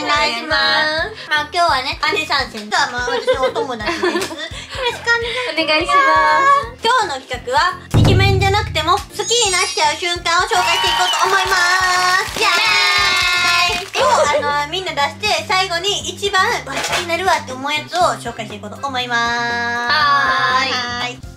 願いします。まあ今日はね、兄さん先とはまあ私のお友達です。よろしくお願いします。今日の企画はイケメンじゃなくても好きになっちゃう瞬間を紹介していこうと思います。イエーイをみんな出して最後に一番好きになるわって思うやつを紹介していこうと思います。はーい。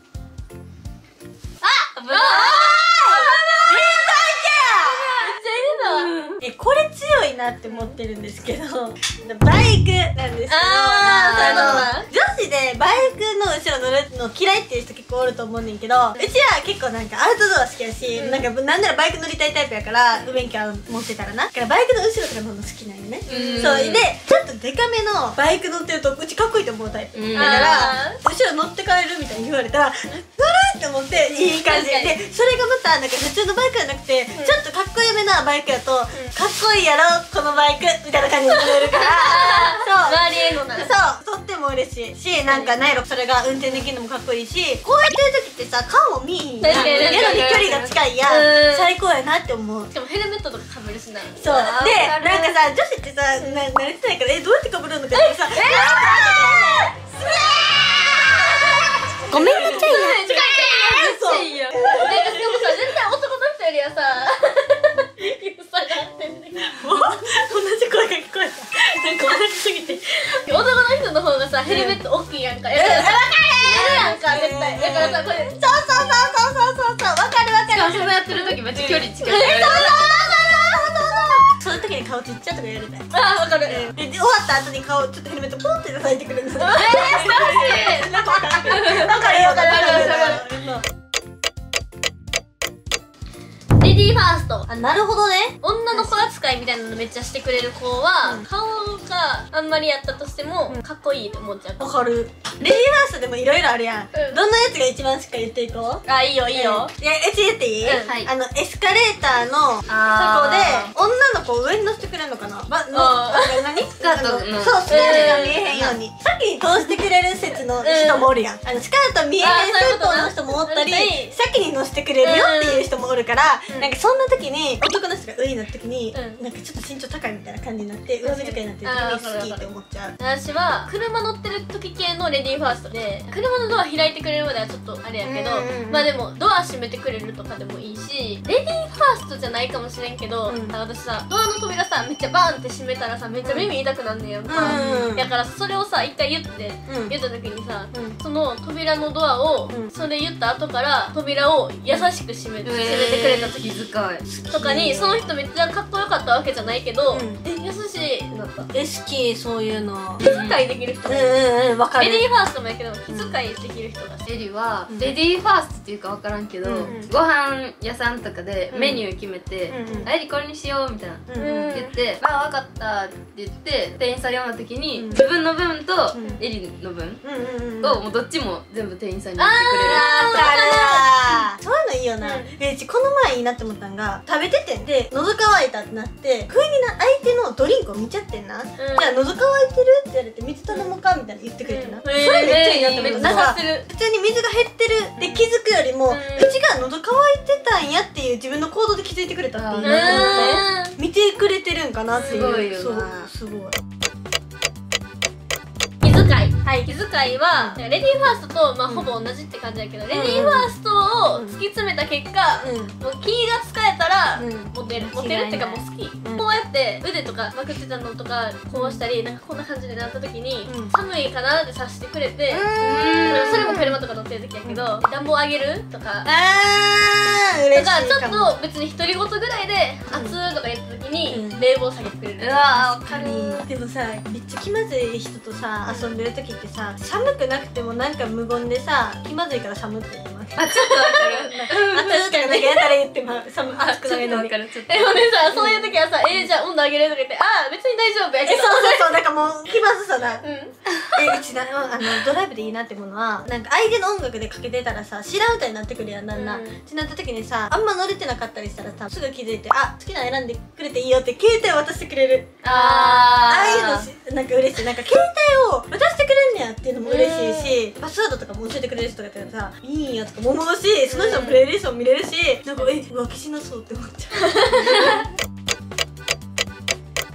これ強いなって思ってるんですけど、バイクなんですけど、女子でバイクの後ろ乗るの嫌いっていう人結構おると思うねんけど、うちは結構なんかアウトドア好きやし、なんならバイク乗りたいタイプやから、免許持ってたらな。だからバイクの後ろとか乗るの好きなんよね。そうで、ちょっとデカめのバイク乗ってるとうちかっこいいと思うタイプだから、後ろ乗って帰るみたいに言われたら乗るって思っていい感じで、それがまたなんか普通のバイクじゃなくてちょっとかっこよめなバイクやと、かっこいいやろこのバイクみたいな感じに乗れるからそう周りへのな、そうとっても嬉しいし、なんかなんやろ、それが運転できるのもかっこいいし、こうやってる時ってさ顔も見えひんやん、やのに距離が近いやん、最高やなって思う。 しかもヘルメットとかかぶるしな。 そうで、なんかさ女子ってさ慣れてないからどうやってかぶるのかってさ、ごめんなさいいや、なんかしかもさ、絶対男の人よりはさ差があってんねん。 同じ声が聞こえた。なんか同じすぎて男の人の方がさ、ヘルメット大きいやんか。やからさ、やんか絶対。だからさ、これそうわかるわかる。 そのやってる時めっちゃ距離近い。 そういう時に顔ちっちゃとかやりたい。 ああ、わかる。 で終わった後に顔ちょっとヘルメットポンって叩いてくれるんですよ。 楽しい。 わかるよ。 レディーファースト。 あ、なるほどね。 女の子扱いみたいなのめっちゃしてくれる子は、顔があんまりやったとしてもかっこいいって思っちゃう。 わかる。レディーファーストでもいろいろあるやん。どんなやつが一番しか言っていこう。 あ、いいよいいよ。 いや、うち言っていい？エスカレーターのとこで女の子を上に乗せてくれるのかな。何？スカート。そう、スカートが見えへんように先に通してくれる説の人もおるやん。スカート見えへんスートの人もおったり、先に乗せてくれるよっていう人もおるから、なんかそんな時に男の人が上に乗った時になんかちょっと身長高いみたいな感じになって上目とかになってる時に好きって思っちゃう。 私は車乗ってる時系のレディーファーストで、車のドア開いてくれるまではちょっとあれやけど、まあでもドア閉めてくれるとかでもいいし、レディーファーストじゃないかもしれんけど、私さドアの扉さめっちゃバーンって閉めたらさめっちゃ耳痛くなんねやんか。だからそれをさ一回言った時にさ、その扉のドアをそれ言った後から扉を優しく閉めてくれた時とかに、その人めっちゃかっこよかったわけじゃないけど、優しいってなった。 好き、そういうの。 気遣いできる人がいる。 わかる。 レディーファーストもやけど気遣いできる人が好き。 エリはレディーファーストっていうか分からんけど、ご飯屋さんとかでメニュー決めて「エリこれにしよう」みたいな言って「あ、分かった」って言って店員さんに読んだ時に自分の分とエリの分をもうどっちも全部店員さんに言ってくれる。 そういうのいいよな。うちこの前いいなって思ったんが、食べててで喉乾いたってなって不意に相手のドリンクを見ちゃってんな。じゃあ喉乾いてるって言われて水頼もうかみたいな言ってくれてな。それめっちゃいいなって思った。なんか普通に水が減ってるって気づくよりも、うちが喉乾いてたんやっていう自分の行動で気づいてくれたっていうのを見てくれてるんかなっていう。 すごいよな。 すごい。 気遣いはレディーファーストとまあほぼ同じって感じだけど、レディーファーストを突き詰めた結果、もう気が使えたらモテるっていうかもう好き。こうやって腕とかまくってたのとかこうしたり、なんかこんな感じでなった時に寒いかなってさしてくれて、それも車とか乗ってる時やけど暖房あげるとか、 嬉しいちょっと別に独り言ぐらいで「熱」とか言った時に冷房下げてくれる。 うわー、分かる。 でもさ、めっちゃ気まずい人とさ遊んでる時ってさ、寒くなくてもなんか無言でさ気まずいから寒って言います。 あ、ちょっと分かる。 熱とかなんかやたら言って熱くないのに。 ちょっと分かる。ちょっとでもねさ、そういう時はさ「じゃあ温度上げる」とか言って「ああ別に大丈夫やけど」 そうなんかもう気まずさだ。うちドライブでいいなってものは、なんか相手の音楽でかけてたらさ知らん歌になってくるやん。なんなってなった時にさ、あんま乗れてなかったりしたらさ、すぐ気づいて「あ、好きなの選んでくれていいよ」って携帯渡してくれる。ああいうのなんか嬉しい。なんか携帯を渡してくれんねやっていうのも嬉しいし、パスワードとかも教えてくれる人がいたらさいいんやとかも思うし、その人のプレイリストも見れるし、なんか浮気しなそうって思っちゃう。 ま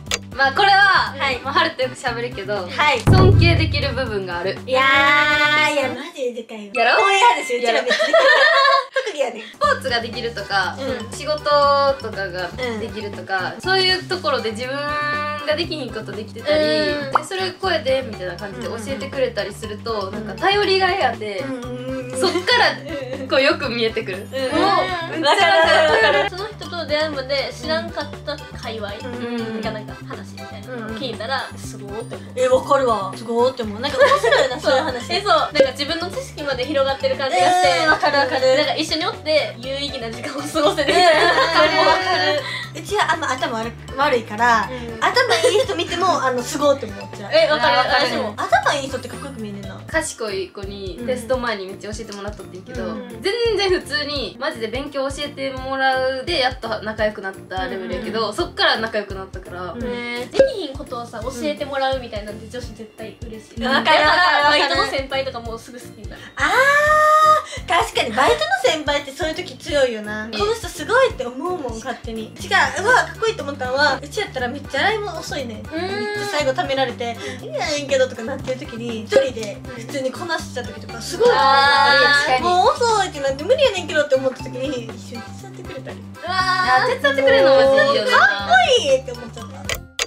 まあこれははいまあハルとよく喋るけど、 はい。 尊敬できる部分がある。 いやマジででかいよ。 やろこういう話うちらめっちゃでかい。特技やねん。 スポーツができるとか、 うん仕事とかができるとか、そういうところで自分ができひんことできてたり、 うんでそれ声でみたいな感じで教えてくれたりすると、なんか頼りがいあって、そっからこうよく見えてくる。もうめっちゃわかる。 その人と出会うまで知らんかった界隈うんがなんか話みたいなのを聞いたらすごーって思う。 わかるわ。すごーって思う。なんか面白いな、そういう話。 そうなんか自分の知識まで広がってる感じがしてわかるわかる。 なんか一緒におって有意義な時間を過ごせるみたいな。 わかる。うちはあんま頭悪いから、頭いい人見てもすごーって思っちゃう。 わかるわかる私も。 頭いい人ってかっこよく見えねんな。 賢い子にテスト前にめっちゃ教えてもらっとってんけど、 うん全然普通にマジで勉強教えてもらうでやっと仲良くなったレベルやけど、そっから仲良くなったから、 できひんことをさ教えてもらうみたいなんて女子絶対嬉しい。 わかるだからバイわかるトの先輩とかもうすぐ好きになる。 確かにバイトの先輩ってそういう時強いよな。この人すごいって思うもん、勝手に。違う、うわかっこいいと思ったのは、うちやったらめっちゃ洗い物遅いねん。めっちゃ最後貯められて「いいやねんけど」とかなってる時に一人で普通にこなしちゃった時とかすごい確かにもう遅いってなって無理やねんけどって思った時に一緒に手伝ってくれたりうわ手伝ってくれるのマジいいよね。 かっこいいって思っちゃった。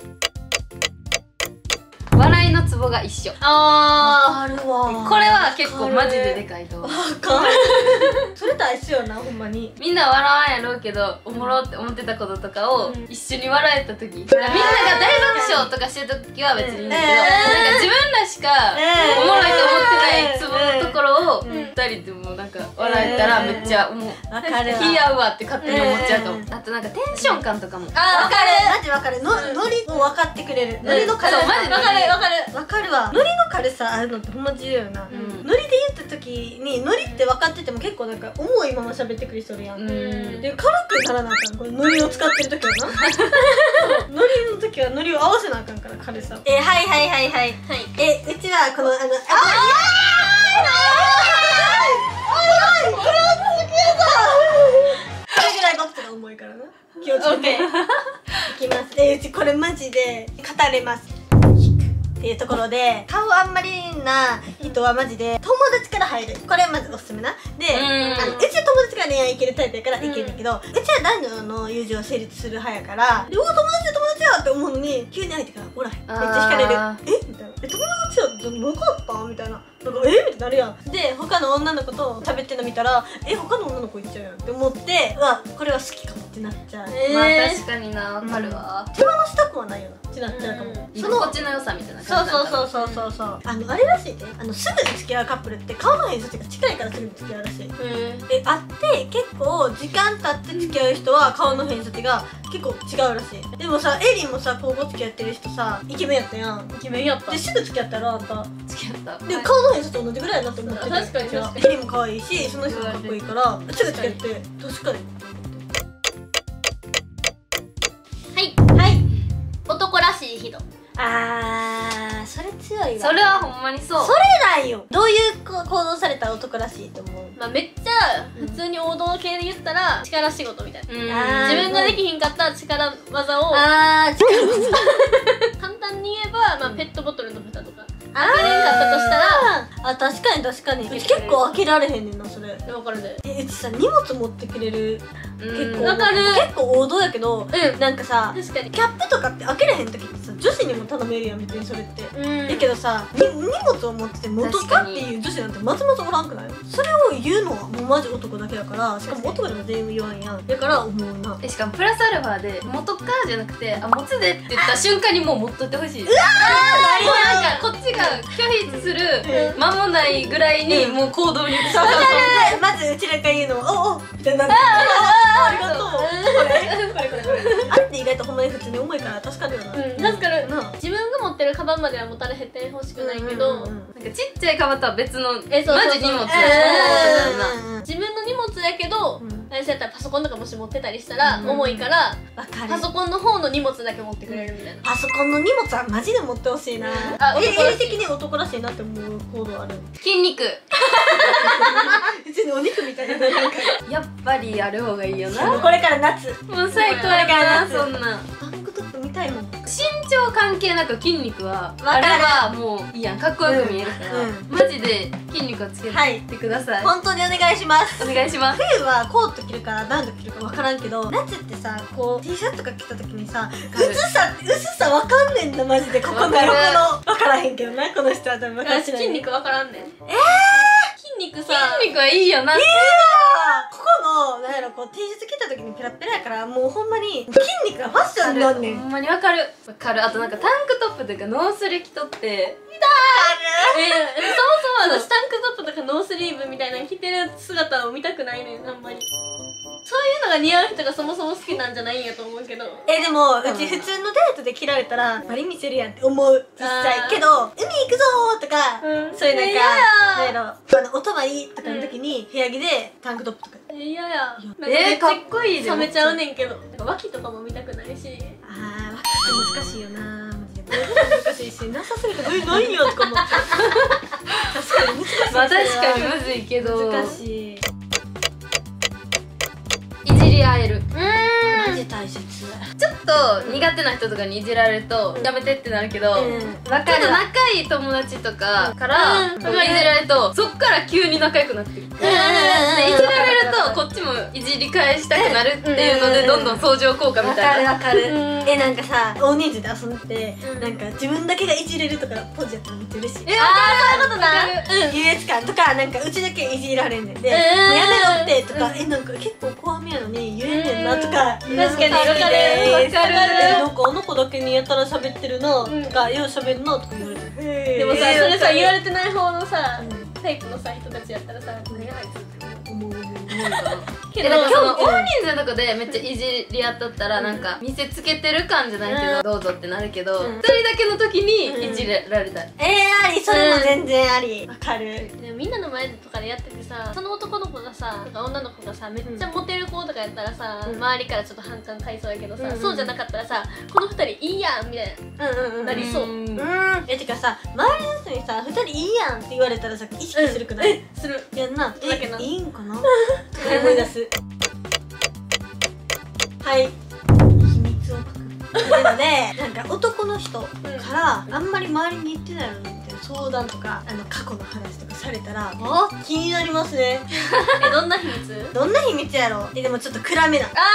笑いのツボが一緒。 ああるわこれは結構マジででかいと思う。 かるそれと一緒よな、ほんまに。 みんな笑わんやろうけどおもろって思ってたこととかを一緒に笑えた時、みんなが大爆笑とかしてる時は別にいいんだけど、なんか自分らしかおもろいと思ってないツボのところを二人でもなんか笑えたらめっちゃもうわかるわ。 気合うわって勝手に思っちゃうかも。あとなんかテンション感とかもわかる。マジわかる。ノリを分かってくれる。ノリの軽さ。 そうマジでわかるわかる。 わかるわ。ノリの軽さあるのってほんま重要よな。ノリで言った時にノリって分かってても結構なんか重いまま喋ってくる人おるやん。で軽くならなあかん。これノリを使ってる時はな。ノリの時はノリを合わせなあかんから、軽さ。はいはいはいはい。うちはこのこれぐらいボクが重いからな。気をつけていきます。うちこれマジで語れますっていうところで、顔あんまりな人はマジで友達から入る。これまずおすすめな。で、うちは友達から恋愛いけるタイプやからいけるんだけど、うちは男女の友情を成立する派やから、で、友達やって思うのに急に相手から「ほらめっちゃ惹かれる」みたいな「友達やってなかった?」みたいな。なんかみたいになるやん。で他の女の子と食べてるの見たら他の女の子行っちゃうやんって思って、うわこれは好きかもってなっちゃう。 まあ確かにな、わかるわ。 手放したくはないよなってなっちゃうかも。 居心地の良さみたいな感じそうあれらしいね。すぐに付き合うカップルって顔の偏差値が近いからすぐに付き合うらしい。であって結構時間経って付き合う人は顔の偏差値が結構違うらしい。でもさエリンもさ高校付き合ってる人さイケメンやったやん。 イケメンやった。 ですぐ付き合ったらあんた付き合った。 で顔の偏差値同じぐらいだなって思ってて、 確かに確かにエリンも可愛いしその人もかっこいいからすぐ付き合って確かに。はい男らしい人。 それ強いわ。 それはほんまにそう。 それなんよ。どういう行動されたら男らしいと思う？ まあめっちゃ普通に王道系で言ったら力仕事みたいな。 あー自分ができひんかった力技を力技簡単に言えば、まあペットボトルの蓋とか開けれんかったとしたら、 確かにうち結構開けられへんねんなそれ。 分かるで。 うちさ荷物持ってくれる結構わかる。 結構王道やけど、なんかさ確かに。 キャップとかって開けれへん時ってさ女子にも頼めるやん別にそれって。 うんだけどさ荷物を持ってて元かっていう女子なんてまずまずおらんくない？それを言うのはもうマジ男だけだから、しかも男でも全員言わんやん。だから思うな。 しかもプラスアルファで元かじゃなくて持つでって言った瞬間にもう持っとってほしい。もうなんかこっちが拒否する間もないぐらいにもう行動に移した。 まずうちらから言うのは「おみたいになってありがとうこれあれって意外とほんまに普通に重いから助かるよな。 助かる。 な自分が持ってるカバンまでは持たれへってほしくないけど、 なんかちっちゃいカバンとは別のマジそうそうそう荷物やな。 自分の荷物やけど、あれそうやったらパソコンとかもし持ってたりしたら重いから、 わかる。 パソコンの方の荷物だけ持ってくれるみたいな。 パソコンの荷物はマジで持ってほしいな。 あ男らしい的に男らしいなって思う行動ある。 筋肉別にお肉みたいななんかやっぱりある方がいいよな。 これから夏もう最高やからな、そんな。 タンクトップ見たいもん。 身長関係なく筋肉はあればもういいやん、かっこよく見えるから、マジで筋肉をつけてください。 本当にお願いします。 お願いします。 冬はコート着るからダウンと着るか分からんけど、夏ってさこう T シャツとか着た時にさ薄さ分かんねんなマジで。ここの横の分からへんけどな、この人は多分分かってない。 筋肉分からんねん。筋肉さ、 筋肉はいいよな。 ここのなんやろ、こう T シャツ着た時にペラペラやから、もうほんまに筋肉がファッションになんねん。 ほんまに分かる。あとなんかタンクトップとかノースリ着とってそもそも私タンクトップとかノースリーブみたいなの着てる姿を見たくないねん、あんまり。そういうのが似合う人がそもそも好きなんじゃないんやと思うけど。 でもうち普通のデートで着られたらバリ見せるやんって思う実際。けど海行くぞーとか、そういうなんかなんやろ、お泊まりとかの時に部屋着でタンクトップとか。 嫌や。 かっこいいで。 冷めちゃうねんけど、なんか脇とかも見たくないし。 脇って難しいよなマジで。難しいし、なさすぎて何よとか思っちゃう。確かに難しい。 まあ確かにむずいけど難しい。 いじり合える。 マジ大切。 ちょっと苦手な人とかにいじられるとやめてってなるけど、 分かる。 仲いい友達とかからいじられるとそっから急に仲良くなってる。でいじられるとこっちもいじり返したくなるっていうのでどんどん相乗効果みたいな。 わかる。なんかさ大人数で遊んでてなんか自分だけがいじれるとかポジやったらめっちゃ嬉しい。 そういうことな。 優越感とかなんかうちだけいじられんねんで、やめろってとかなんか結構怖めやのに言えんねんなとか。 確かにわかる。 なんかあの子だけにやたら喋ってるなとか、よう喋るなとか言われて。 でもさ、それさ言われてない方のさタイプのさ人たちやったらさ、何があいつって思うかな。けどその大人数のとこでめっちゃいじり合っとったらなんか見せつけてる感じゃないけどどうぞってなるけど、一人だけの時にいじられたい。 あり、それも全然あり。わかる。 でもみんなの前とかでやっててさ、その男の子がさ、なんか女の子がさめっちゃモテる子とかやったらさ、周りからちょっと反感買いそうやけどさ、そうじゃなかったらさ、この二人いいやんみたいななりそう。 てかさ、周りの人にさ2人いいやんって言われたらさ意識するくない？ する。 やんな。 だけどいいんかなとか思い出す。はい、秘密を書くなので、なんか男の人からあんまり周りに言ってないのに相談とか過去の話とかされたら気になりますね。 どんな秘密？ どんな秘密やろ？でもちょっと暗めな。いた。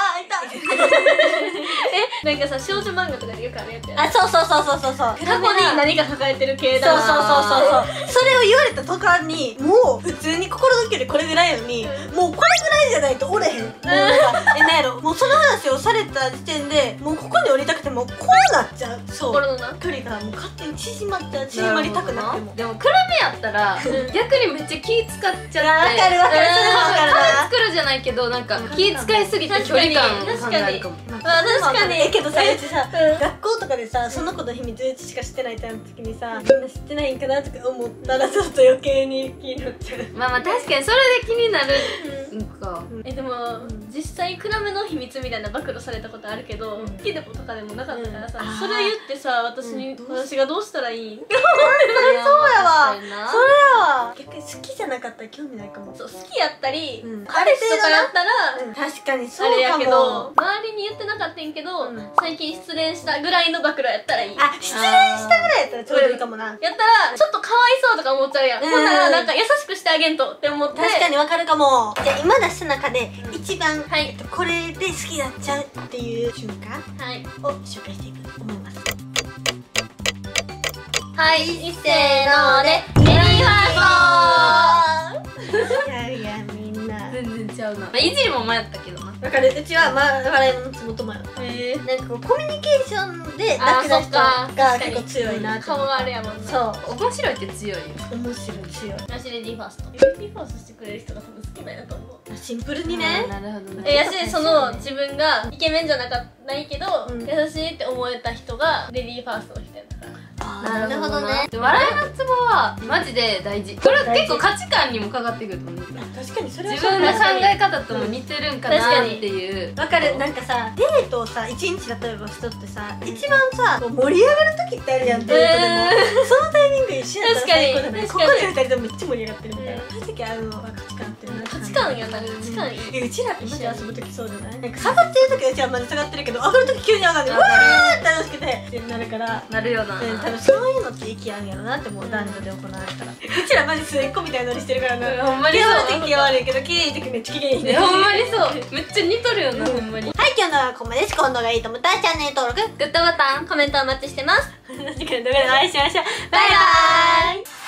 なんかさ少女漫画とかでよくあるやつや。 そう過去に何か抱えてる系だ。 そうそれを言われた途端にもう普通に心の距離これぐらいやのにもうこれぐらいじゃないと折れへん。なんやろ、もうその話をされた時点でもうここに降りたくてもこうなっちゃう。そう心のな距離がもう勝手に縮まっちゃう。縮まりたくなっても。 でも暗めやったら逆にめっちゃ気使っちゃって、 わかる。それもわかるな。 作るじゃないけどなんか気使いすぎて距離感考えるかも。 確かに。 けどさ、うちさ学校とかでさその子の秘密うちしか知ってないってなった時にさ、みんな知ってないんかなとか思ったらちょっと余計に気になっちゃう。 まあ確かにそれで気になるんか。 でも実際暗めの秘密みたいな暴露されたことあるけど、好きでもとかでもなかったからさ、それ言ってさ私がどうしたらいいん？ そうやわ。それやわ。逆に好きじゃなかったら興味ないかも。 そう、好きやったり彼氏とかやったら確かにそあれうかやけど、 も。 周りに言ってなかったんけど最近失恋したぐらいの暴露やったらいい。 失恋したぐらいやったらちょうどいいかもな。 やったらちょっとかわいそうとか思っちゃうやん。ほんならなんか優しくしてあげんとって思って。 確かにわかるかも。じゃあ今出した中で一番はいこれで好きになっちゃうっていう瞬間はいを紹介していくと思います。 はい、一せーのでレディーファースト。 いやみんな全然ちゃうな。まあいじりも迷ったけどな。 わかる。うちは笑いのつもともやった。なんかこうコミュニケーションで楽な人が結構強いなって。 顔があるやもんな。 そう面白いって強いよ。 面白い強い。 私レディーファースト。レディーファーストしてくれる人が多分好きなんやと思う。 シンプルにね。 なるほどね。 やしその自分がイケメンじゃないけど優しいって思えた人がレディーファーストの人やったから。 なるほどね。 笑いのツボはマジで大事。これ結構価値観にもかかってくると思う。 確かにそれは自分の考え方とも似てるんかなっていう。 わかる。なんかさデートをさ1日例えば人ってさ一番さ盛り上がる時ってあるやん。デートでもそのタイミング一緒やったら最高じゃない。ここで2人ともめっちゃ盛り上がってるみたいな。そういう時あるのは価値観ってるな。 価値感よな、価値観いい。 うちらってマジ遊ぶ時そうじゃない？なんか下がってる時はうちらまで下がってるけど、上がる時急に上がる。うわーって楽しくてってなるから。 なるよな。 多分そういうのって息あんやろなって思う、男女で行われたら。うちらマジ末っ子みたいなノリしてるからな。 ほんまにそう。 気悪い時悪いけど、綺麗い時めっちゃ綺麗いね。 ほんまにそう。めっちゃ似とるよな、ほんまに。 はい、今日のはここまでです。今度がいいと思ったらチャンネル登録、 グッドボタン、コメントお待ちしてます。 次回の動画でお会いしましょう。バイバーイ。